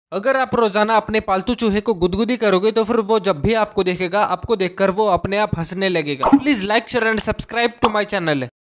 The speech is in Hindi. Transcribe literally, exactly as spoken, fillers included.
अगर आप रोजाना अपने पालतू चूहे को गुदगुदी करोगे तो फिर वो जब भी आपको देखेगा, आपको देखकर वो अपने आप हंसने लगेगा। Please like share and subscribe to my channel.